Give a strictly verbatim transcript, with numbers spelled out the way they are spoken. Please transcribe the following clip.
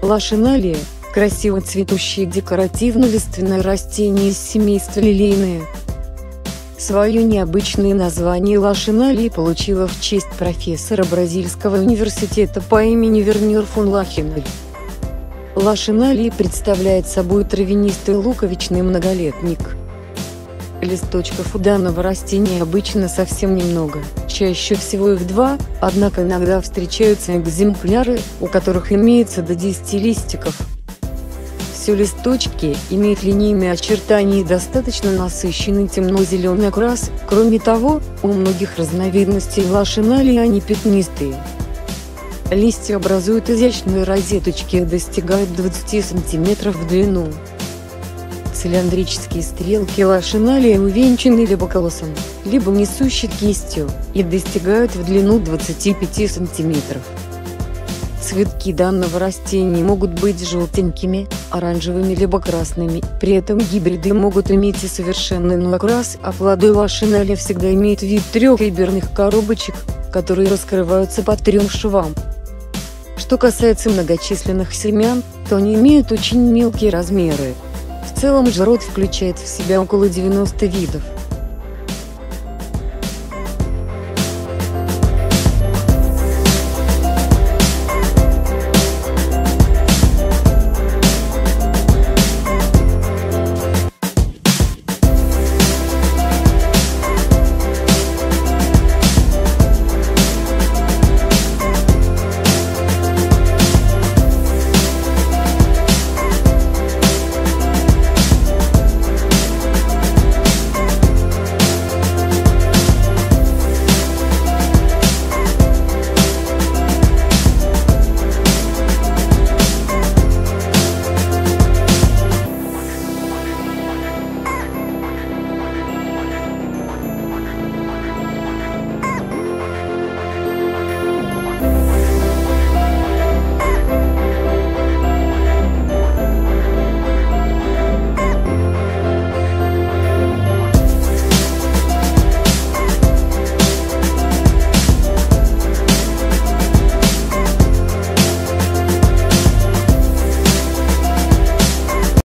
Лошиналия – красиво цветущее декоративно-лиственное растение из семейства лилейные. Свое необычное название лошиналия получила в честь профессора Бразильского университета по имени Вернер фон Лохеналь. Лошиналия представляет собой травянистый луковичный многолетник. Листочков у данного растения обычно совсем немного, чаще всего их два, однако иногда встречаются экземпляры, у которых имеется до десяти листиков. Все листочки имеют линейные очертания и достаточно насыщенный темно-зеленый окрас. Кроме того, у многих разновидностей лошиналии они пятнистые. Листья образуют изящные розеточки и достигают двадцати сантиметров в длину. Цилиндрические стрелки лошиналии увенчаны либо колосом, либо несущей кистью, и достигают в длину двадцати пяти сантиметров. Цветки данного растения могут быть желтенькими, оранжевыми либо красными, при этом гибриды могут иметь и совершенно иной окрас, а плоды лошиналии всегда имеют вид трех фиберных коробочек, которые раскрываются по трем швам. Что касается многочисленных семян, то они имеют очень мелкие размеры. В целом же род включает в себя около девяноста видов.